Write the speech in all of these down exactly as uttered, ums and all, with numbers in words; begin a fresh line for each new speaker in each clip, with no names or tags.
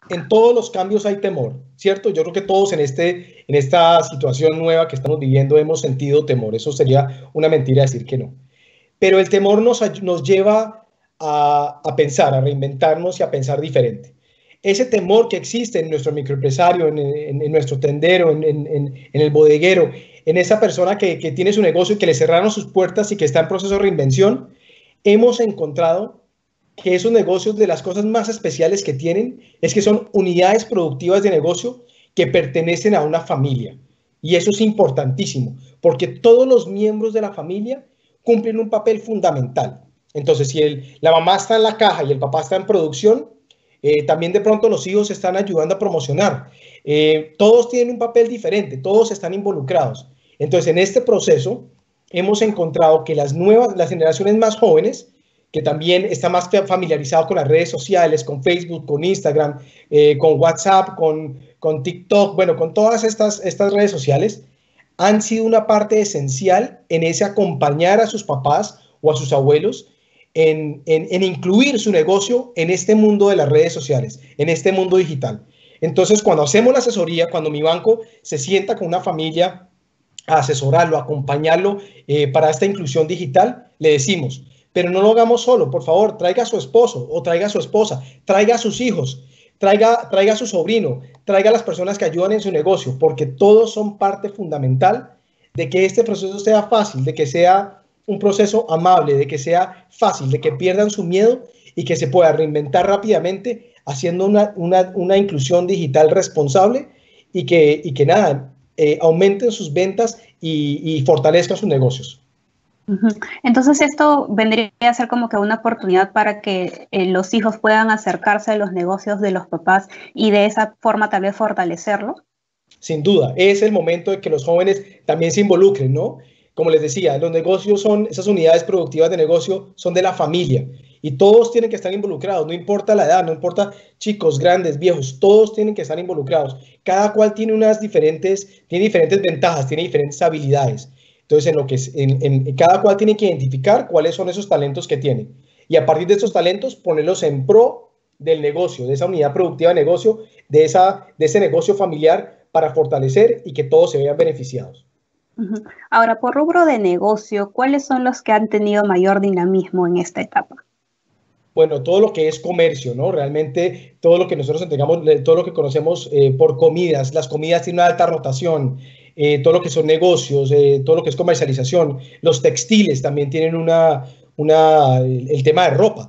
En todos los cambios hay temor, ¿cierto? Yo creo que todos en, este, en esta situación nueva que estamos viviendo hemos sentido temor. Eso sería una mentira decir que no. Pero el temor nos, nos lleva a, a pensar, a reinventarnos y a pensar diferente. Ese temor que existe en nuestro microempresario, en, en, en nuestro tendero, en, en, en, el bodeguero, en esa persona que, que tiene su negocio y que le cerraron sus puertas y que está en proceso de reinvención, hemos encontrado que esos negocios, de las cosas más especiales que tienen, es que son unidades productivas de negocio que pertenecen a una familia. Y eso es importantísimo, porque todos los miembros de la familia cumplen un papel fundamental. Entonces, si el, la mamá está en la caja y el papá está en producción, eh, también de pronto los hijos están ayudando a promocionar. Eh, todos tienen un papel diferente, todos están involucrados. Entonces, en este proceso, hemos encontrado que las nuevas, las generaciones más jóvenes, que también está más familiarizado con las redes sociales, con Facebook, con Instagram, eh, con WhatsApp, con, con TikTok, bueno, con todas estas, estas redes sociales, han sido una parte esencial en ese acompañar a sus papás o a sus abuelos en, en, en incluir su negocio en este mundo de las redes sociales, en este mundo digital. Entonces, cuando hacemos la asesoría, cuando mi banco se sienta con una familia a asesorarlo, a acompañarlo eh, para esta inclusión digital, le decimos, pero no lo hagamos solo, por favor, traiga a su esposo o traiga a su esposa, traiga a sus hijos, traiga, traiga a su sobrino, traiga a las personas que ayudan en su negocio, porque todos son parte fundamental de que este proceso sea fácil, de que sea un proceso amable, de que sea fácil, de que pierdan su miedo y que se pueda reinventar rápidamente haciendo una, una, una inclusión digital responsable y que, y que nada, eh, aumenten sus ventas y, y fortalezcan sus negocios.
Entonces esto vendría a ser como que una oportunidad para que eh, los hijos puedan acercarse a los negocios de los papás y de esa forma tal vez fortalecerlo.
Sin duda, es el momento de que los jóvenes también se involucren, ¿no? Como les decía, los negocios son, esas unidades productivas de negocio son de la familia y todos tienen que estar involucrados, no importa la edad, no importa chicos, grandes, viejos, todos tienen que estar involucrados. Cada cual tiene unas diferentes, tiene diferentes ventajas, tiene diferentes habilidades. Entonces, en lo que es, en, en, cada cual tiene que identificar cuáles son esos talentos que tiene. Y a partir de esos talentos, ponerlos en pro del negocio, de esa unidad productiva de negocio, de, esa, de ese negocio familiar para fortalecer y que todos se vean beneficiados.
Uh-huh. Ahora, por rubro de negocio, ¿cuáles son los que han tenido mayor dinamismo en esta etapa?
Bueno, todo lo que es comercio, ¿no? Realmente todo lo que nosotros entregamos, todo lo que conocemos eh, por comidas, las comidas tienen una alta rotación, eh, todo lo que son negocios, eh, todo lo que es comercialización, los textiles también tienen una, una el, el tema de ropa.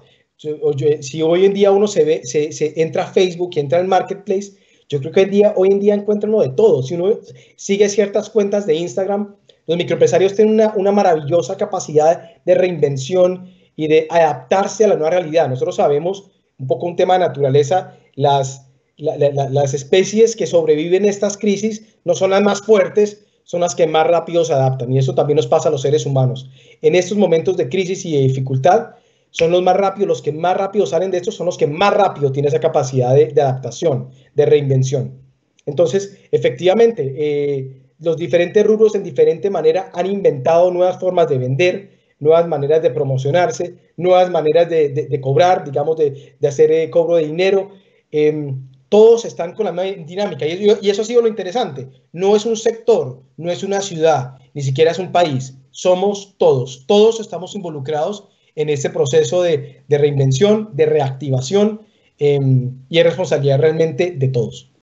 Si hoy en día uno se ve, se, se entra a Facebook y entra al Marketplace, yo creo que hoy en día, hoy en día encuentra uno de todo. Si uno sigue ciertas cuentas de Instagram, los microempresarios tienen una, una maravillosa capacidad de reinvención y de adaptarse a la nueva realidad. Nosotros sabemos, un poco un tema de naturaleza, las, la, la, las especies que sobreviven a estas crisis no son las más fuertes, son las que más rápido se adaptan, y eso también nos pasa a los seres humanos. En estos momentos de crisis y de dificultad, son los más rápidos, los que más rápido salen de estos son los que más rápido tienen esa capacidad de, de adaptación, de reinvención. Entonces, efectivamente, eh, los diferentes rubros en diferente manera han inventado nuevas formas de vender, nuevas maneras de promocionarse, nuevas maneras de, de, de cobrar, digamos, de, de hacer eh, cobro de dinero. Eh, todos están con la misma dinámica y, y eso ha sido lo interesante. No es un sector, no es una ciudad, ni siquiera es un país. Somos todos, todos estamos involucrados en este proceso de, de reinvención, de reactivación eh, y es responsabilidad realmente de todos.